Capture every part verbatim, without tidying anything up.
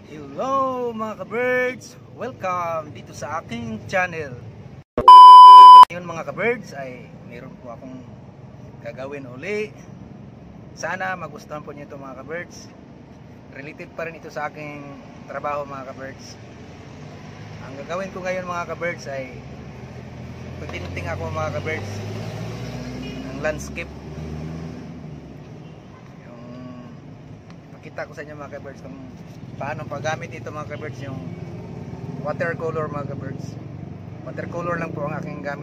Hello mga ka-birds! Welcome dito sa aking channel. Ngayon mga ka-birds ay meron po akong gagawin uli. Sana magustuhan po niyo ito mga ka-birds. Related pa rin ito sa aking trabaho mga ka-birds. Ang gagawin ko ngayon mga ka-birds ay pagtinting ako mga ka-birds ng landscape. Yung pakita ko sa inyo mga ka-birds kung paano paggamit ito mga ka-birds, yung watercolor mga ka-birds. Watercolor lang po ang aking gamit.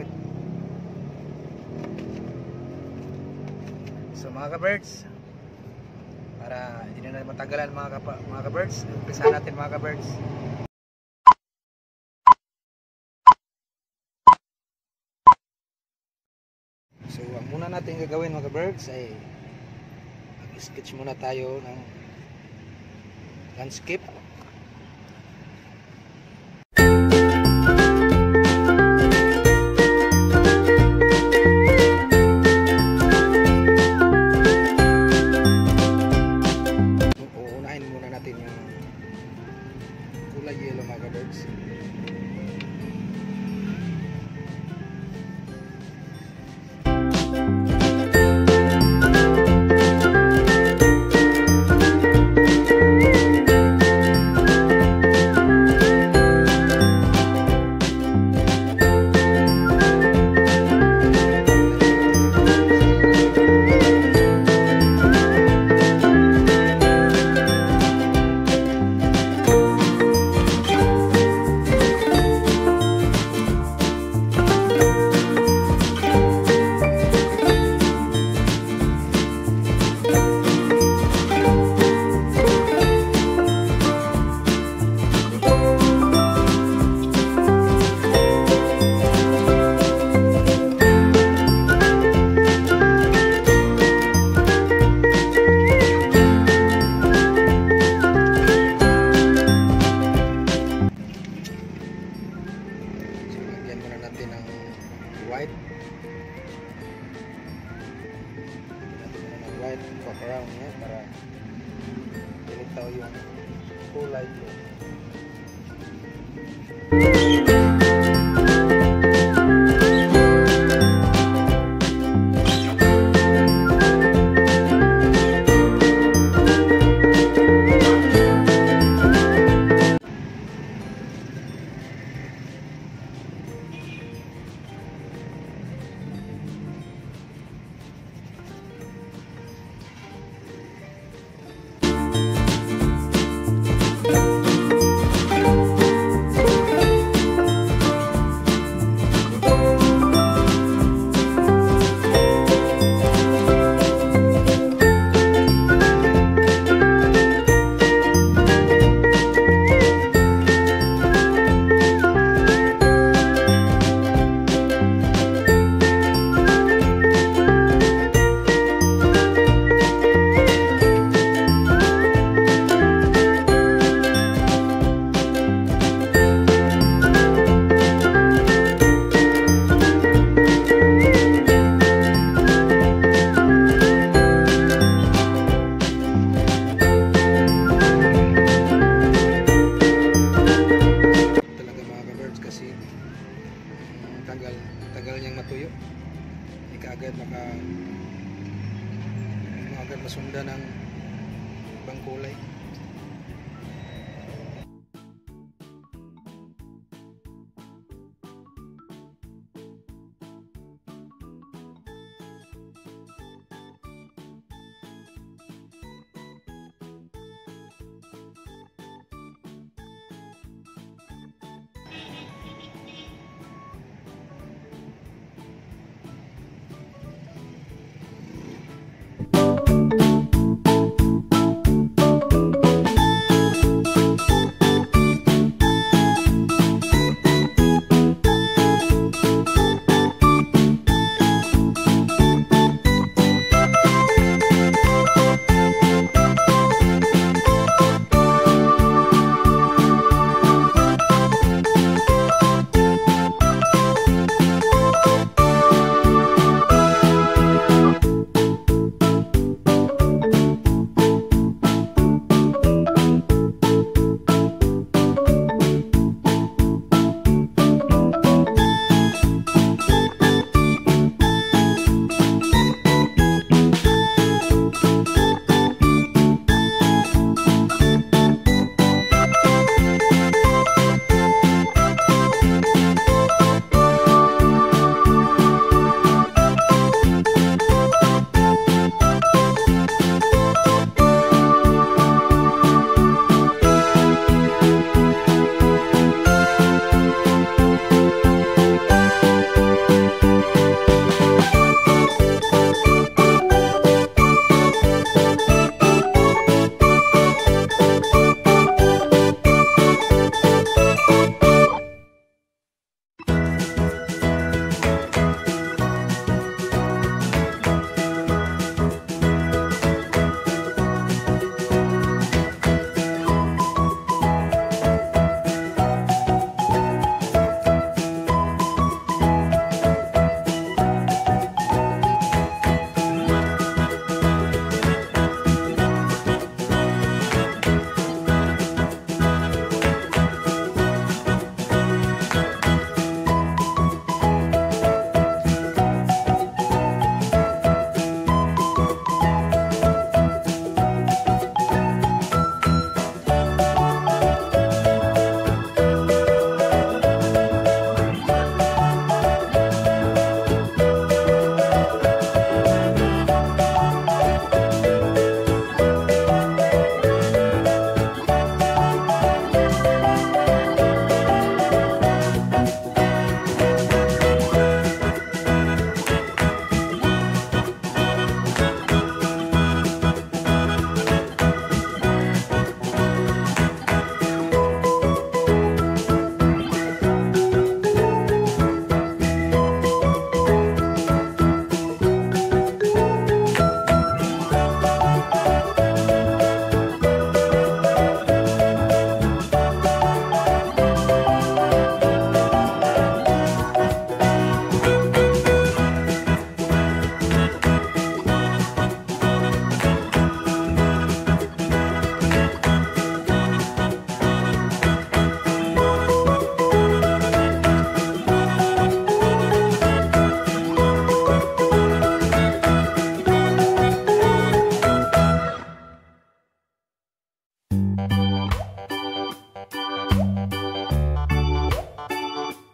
So mga ka-birds, para hindi na matagalan mga mga ka-birds, umpisahan natin mga ka-birds. So ang muna natin gagawin mga ka-birds ay mag-sketch muna tayo ng landscape. Uunahin muna natin yung kulay yellow mga ka-birds. White white background niya para ilitaw yung kulay ko. tagal tagal niyang matuyo, hindi ka agad maka hindi mo agad masundan ng ibang kulay.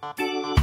Bye.